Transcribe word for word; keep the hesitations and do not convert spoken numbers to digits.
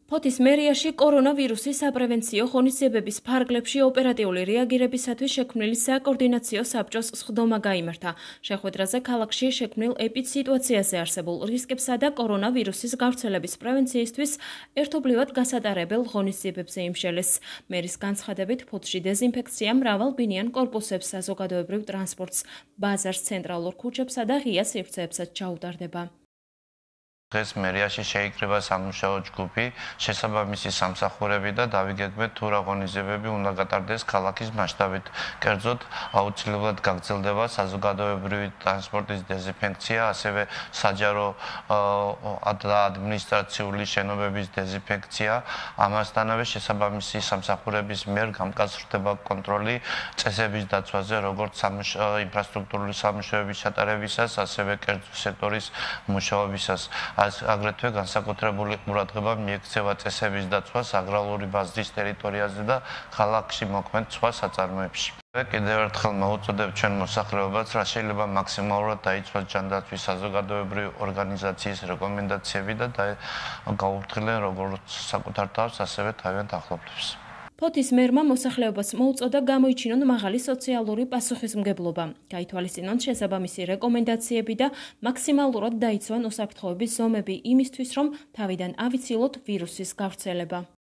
ფოთის მერიაში კორონავირუსის საპრევენციო ღონისძიებების ფარგლებში ოპერატიული რეაგირებისათვის შექმნილი საკოორდინაციო საბჭოს სხდომა გაიმართა. შეხვედრაზე ქალაქში შექმნილ ეპიდსიტუაციაზე არსებულ რისკებსა და კორონავირუსის გავრცელების პრევენციისთვის ერთობლივად გასატარებელ ღონისძიებებზე იმშელეს. მერის განცხადებით, ფოთში დეზინფექცია მრავალ ბინიან კორპუსებს, საზოგადოებრივ ტრანსპორტს, ბაზარს, ცენტრალურ ქუჩებსა და ღია სივრცეებსაც ჩაუტარდება. დღეს მერიაში შეიკრიბა სამუშაო ჯგუფი, შესაბამისი სამსახურები და დავიგეგმეთ თუ რა ღონისძიებები უნდა გატარდეს ქალაქის მასშტაბით. კერძოდ, აუცილებლად გაგრძელდება საზოგადოებრივი ტრანსპორტის დეზინფექცია, ასევე საჯარო და ადმინისტრაციული შენობების დეზინფექცია. ამასთანავე შესაბამისი სამსახურების მიერ გამკაცრდება კონტროლი წესების დაცვაზე, როგორც ინფრასტრუქტურული სამუშაოების ჩატარებისას, ასევე კერძო სექტორის მუშაობისას. აგრეთვე განსაკუთრებული ყურადღება მიექცევა წესების დაცვას აგრარული ბაზრის ტერიტორიაზე და ქალაქში მოქმედ სხვა საწარმოებში. კიდევ ერთხელ მოვუწოდებ ჩვენ მოსახლეობას, რა შეიძლება მაქსიმალურად დაიცვას ჯანდაცვის საზოგადოებრივი ორგანიზაციის რეკომენდაციები და გაუფრთხილენ როგორც საკუთარ თავს, ასევე თავიანთ ახლობლებს. ფოთის მერმა მოსახლეობას მოუწოდა გამოიჩინონ მაღალი სოციალური პასუხისმგებლობა, გაითვალისწინონ შესაბამისი რეკომენდაციები და მაქსიმალურად დაიცვან უსაფრთხოების ზომები იმისთვის, რომ თავიდან ავიცილოთ ვირუსის გავრცელება.